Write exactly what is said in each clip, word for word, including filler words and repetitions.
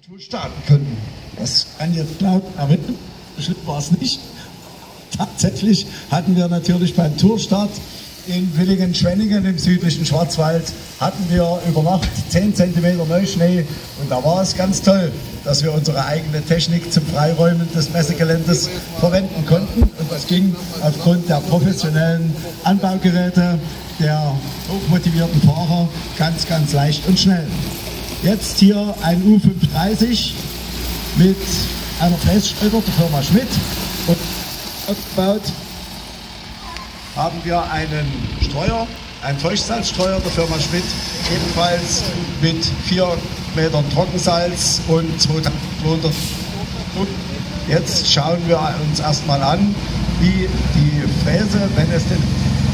Tour starten können. Das kann jetzt laut erwähnen, schlimm war es nicht. Tatsächlich hatten wir natürlich beim Tourstart in Villingen-Schwenningen im südlichen Schwarzwald hatten wir über Nacht zehn Zentimeter Neuschnee und da war es ganz toll, dass wir unsere eigene Technik zum Freiräumen des Messegeländes verwenden konnten und das ging aufgrund der professionellen Anbaugeräte der hochmotivierten Fahrer ganz, ganz leicht und schnell. Jetzt hier ein U fünfhundertdreißig mit einer Frässchredder der Firma Schmidt und aufgebaut haben wir einen Streuer, einen Feuchtsalzstreuer der Firma Schmidt, ebenfalls mit vier Metern Trockensalz und zweitausendzweihundert. Jetzt schauen wir uns erstmal an, wie die Fräse, wenn es denn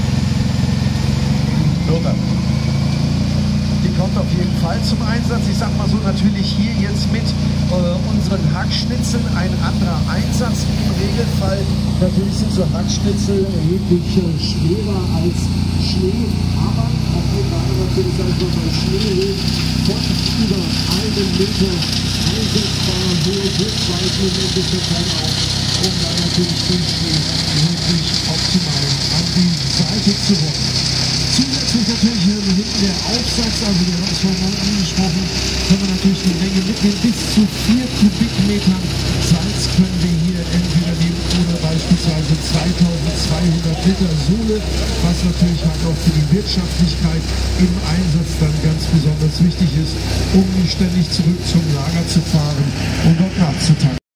würde. Die kommt auf jeden Fall zum Einsatz. Ich sag mal so, natürlich hier jetzt mit äh, unseren Hackschnitzeln ein anderer Einsatz wie im Regelfall. Natürlich sind so Hackschnitzel erheblich äh, schwerer als Schnee, aber auch hier gerade natürlich einfach mal Schnee von über einen Meter einsetzbar, hohe Griffweite im Endeffekt dann auch, um dann natürlich den Schnee wirklich optimal an die Seite zu rollen. Zusätzlich natürlich hinten der Aufsatz, also wir haben es vorhin mal angesprochen, können wir natürlich eine Menge mitnehmen. Bis zu vier Kubikmetern Salz können wir hier entweder nehmen oder beispielsweise zweitausendzweihundert Liter Sohle, was natürlich halt auch für die Wirtschaftlichkeit im Einsatz dann ganz besonders wichtig ist, um nicht ständig zurück zum Lager zu fahren und dort nachzutanken.